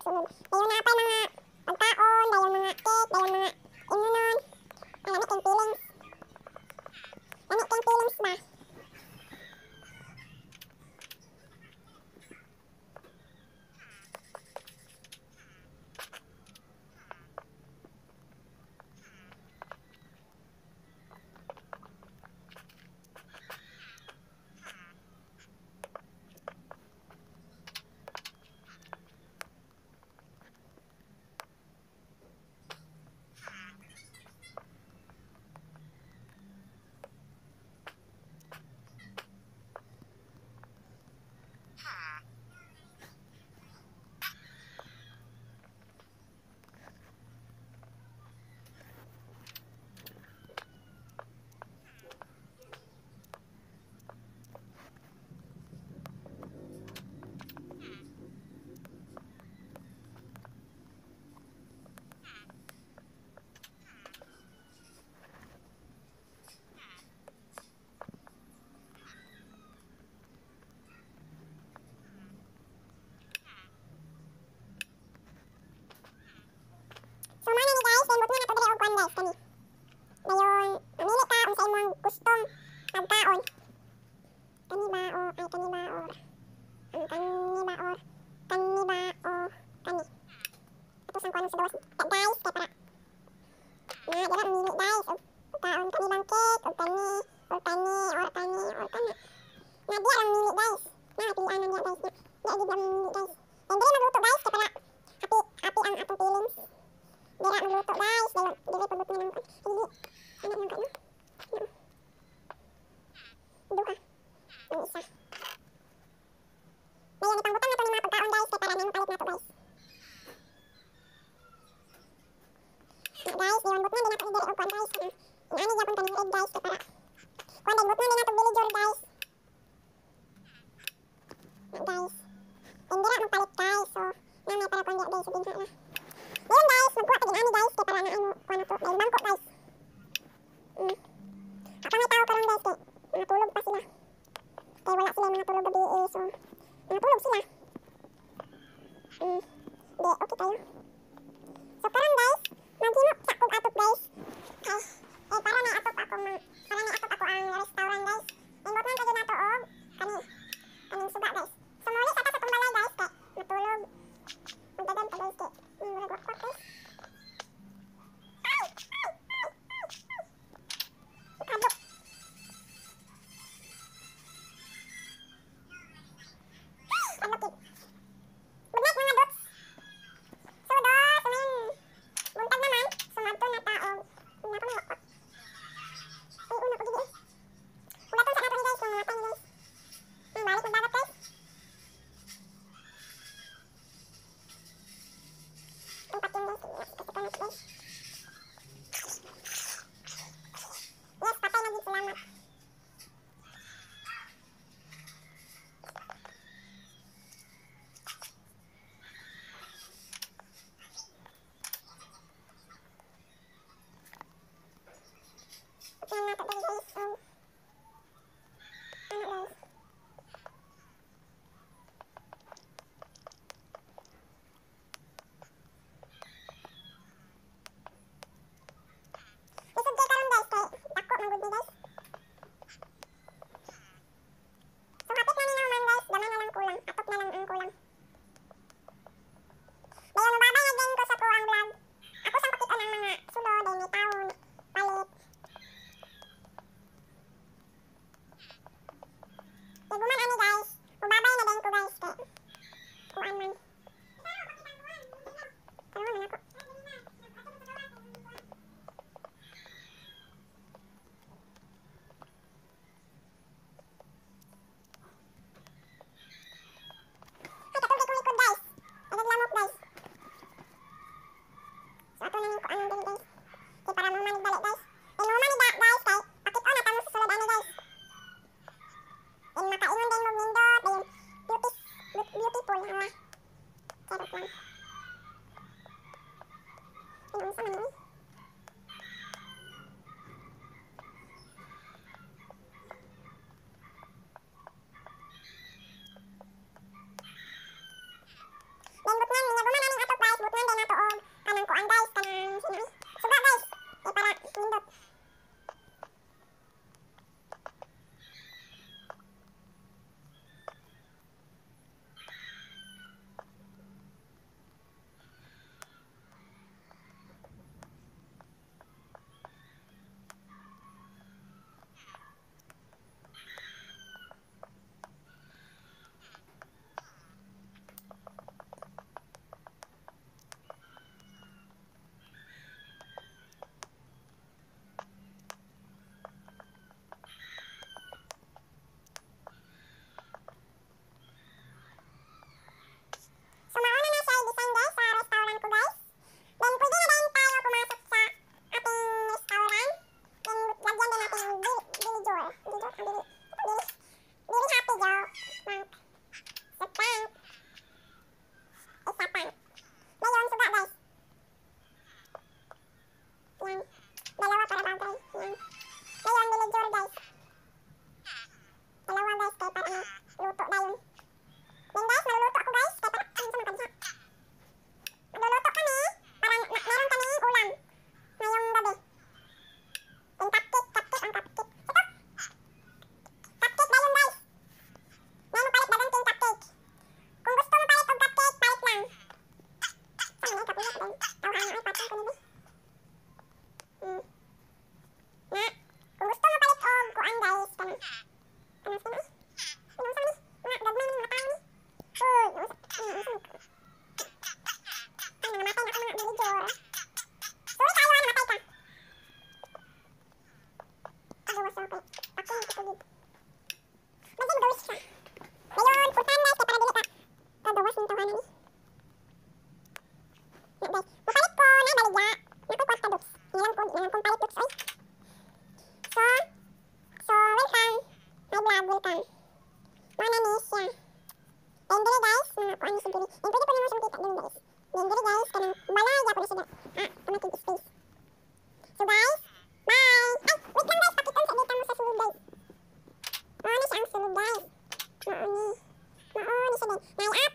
sunod. Dayon na pa mga pagkaon, dayon mga cake, dayon mga inunon. Ang lami kang feelings. Lami kang feelings ba? So mana ni guys, then buot na nato dire og kwan guys kani. Dayon, mamili ka unsa imong gustong pagkaon. Kani ba o ay kani ba or kani ba or kani ba o kani. Tapos ang kwan sa gawas guys kay para. Na dira mamili guys og pagkaon kani bang cake og kani or kani or kani or kani. Na dira mamili guys. Na pilian na guys. Dira gid mamili guys. And dire magluto guys kay para happy ang atong feelings. Dira magluto guys, dayon dire pabot na nang hindi. Ano nang kano? Duha. Ang isa. Dayon ipangbutan na to ni mga pagkaon guys kay para nang palit na to guys. Guys, dayon butna din nato dire og kwan guys. Inaani gyapon kani egg guys kay para. Kwan din butna din nato villager guys. Guys. And dira magpalit guys. So, namay para kwan guys sa dinha na. Ayun guys, magkuha ka din ani guys kay para na ano kuha na to. Dahil bangko guys. Kapag may tao karon guys kay natulog pa sila. Kaya wala sila mga tulog gabi so natulog sila. Di, okay tayo. So karon guys, maghinot sa kog atop guys. Ay, para na atop ako ang restaurant guys. Inggotan ka din nato og kaning suga guys. So muli sa ta sa tumbalay guys kay natulog. Ang dagan pa guys kay nagwakwak guys. Kadok. Good night mga dots. So Mo na ni siya. And diri guys, mga kuan sa diri. And pwede pa naman siyang kita diri guys. And diri guys, kanang balaya po na sila. Tumatid space. So guys, bye! Ay, wait lang guys, pakita sa dito mo sa sulod guys. Mao ni siya ang sulod guys. Mao ni siya din. May